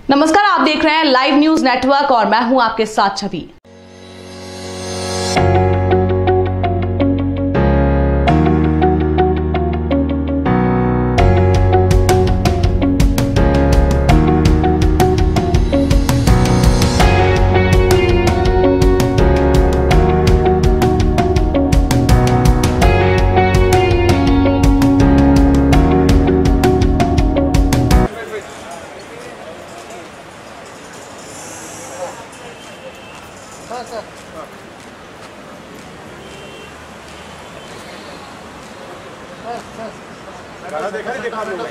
नमस्कार, आप देख रहे हैं लाइव न्यूज नेटवर्क और मैं हूं आपके साथ छवि। हाँ सर। गाना देखा है, देखा आप लोगों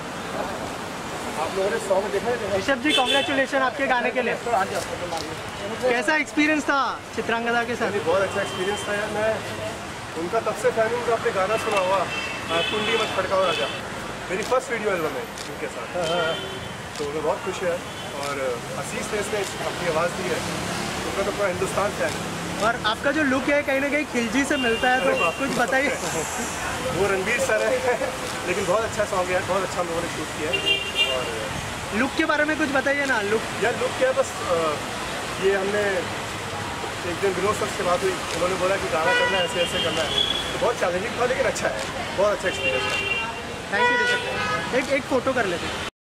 ने सॉन्ग देखा है? ऋषभ जी, कॉन्ग्रेचुलेशन आपके गाने के लिए। कैसा एक्सपीरियंस था चित्रांगदा के साथ? बहुत अच्छा एक्सपीरियंस था यार। मैं उनका तब से फैन हूँ जो आपने गाना सुना हुआ कुंडी मत खड़काओ राजा, मेरी फर्स्ट वीडियो एल्बम है उनके साथ। तो मैं बहुत खुश है और आशीष ने इसने अपनी आवाज़ दी है, तो मैं तो पूरा हिंदुस्तान फैन है। और आपका जो लुक है कहीं ना कहीं खिलजी से मिलता है, तो कुछ बताइए। वो रणवीर सर है लेकिन बहुत अच्छा सॉन्ग है, बहुत अच्छा हम लोगों ने शूट किया है। और लुक के बारे में कुछ बताइए ना। लुक क्या बस ये हमने एक दिन विनोद सर से बात हुई, उन्होंने बोला कि गाना करना है, ऐसे ऐसे करना है, तो बहुत चैलेंजिंग था लेकिन अच्छा है, बहुत अच्छा एक्सपीरियंस है। Thank you Rishabh. एक फ़ोटो कर लेते हैं।